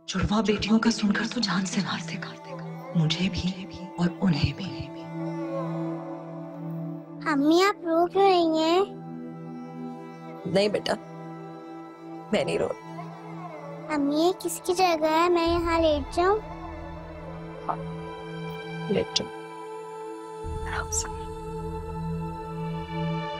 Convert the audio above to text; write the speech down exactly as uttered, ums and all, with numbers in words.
जुड़वा बेटियों का सुनकर तो जान से मार देगा, मुझे भी और उन्हें भी। अम्मी आप रो क्यों रही हैं? नहीं बेटा, मैं नहीं रो। अम्मी ये किसकी जगह है? मैं यहाँ लेट जाऊँ? हाँ, लेट जाओ आराम से।